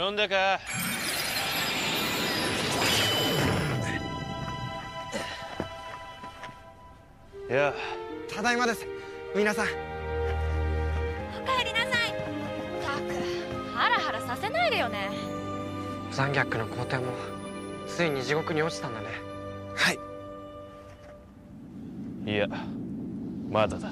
呼んだか。いや、 ただいまです皆さん。 お帰りなさい。ったくハラハラさせないでよね。 ザンギャックの皇帝もついに地獄に落ちたんだね。はい。 いや、まだだ。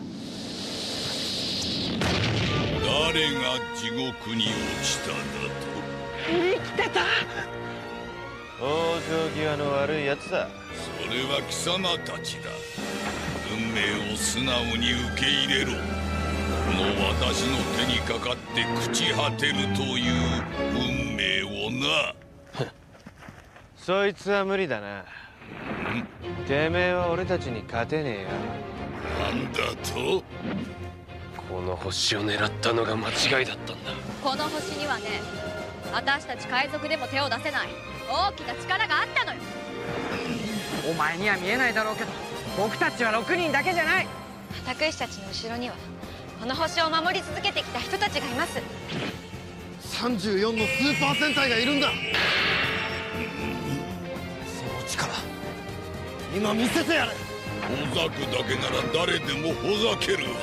誰が地獄に落ちただと。 生きてた。 往生際の悪いやつだ。 それは貴様たちだ。運命を素直に受け入れろ。この私の手にかかって朽ち果てるという運命をな。 そいつは無理だな。てめえは俺たちに勝てねえよ。 なんだと。 この星を狙ったのが間違いだったんだ。 この星にはね、私たち海賊でも手を出せない大きな力があったのよ。 お前には見えないだろうけど、僕たちは6人だけじゃない。 私たちの後ろにはこの星を守り続けてきた人たちがいます。 34のスーパー戦隊がいるんだ。その力今見せてやる。 ほざくだけなら誰でもほざけるわ。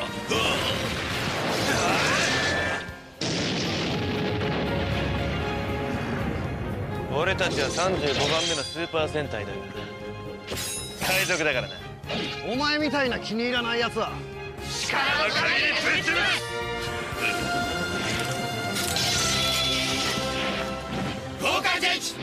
俺たちは35番目のスーパー戦隊だが海賊だからな。 お前みたいな気に入らないやつは力の限りぶっ潰す。豪快ジェッジ。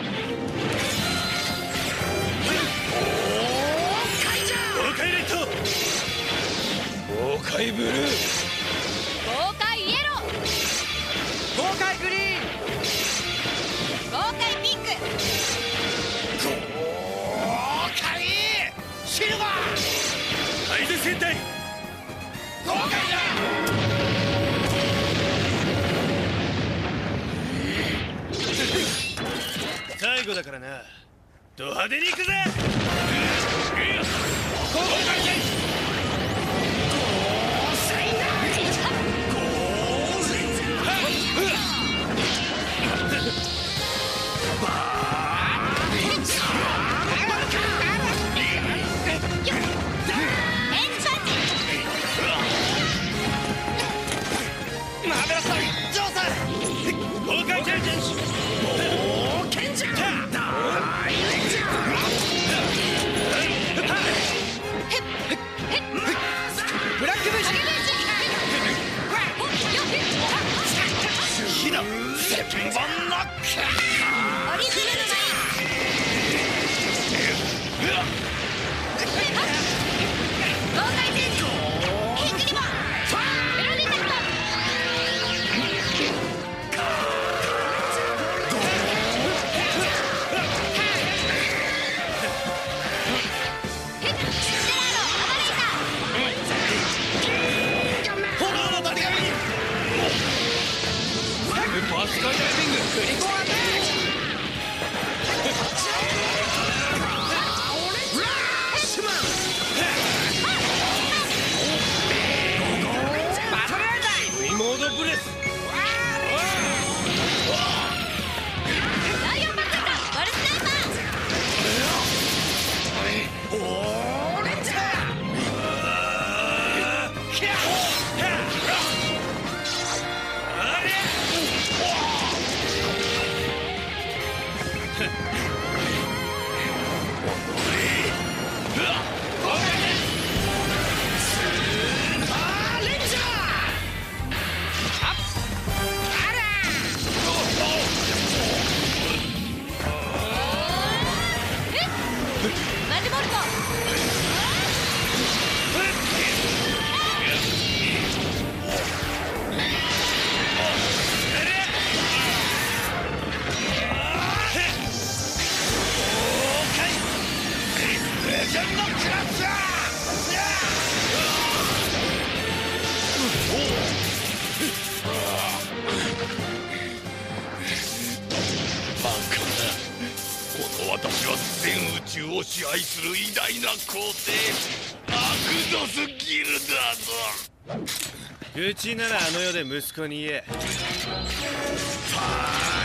豪快レッド。豪快ブルー。 豪快イエロー。 豪快グリーン。 豪快ピンク。 豪快シルバー。ハイズ戦隊豪快だ。 最後だからな。ド派手に行くぜ。 豪快ジェッジ。私は全宇宙を支配する偉大な皇帝アクドスギルだぞ。 うちならあの世で息子に言え。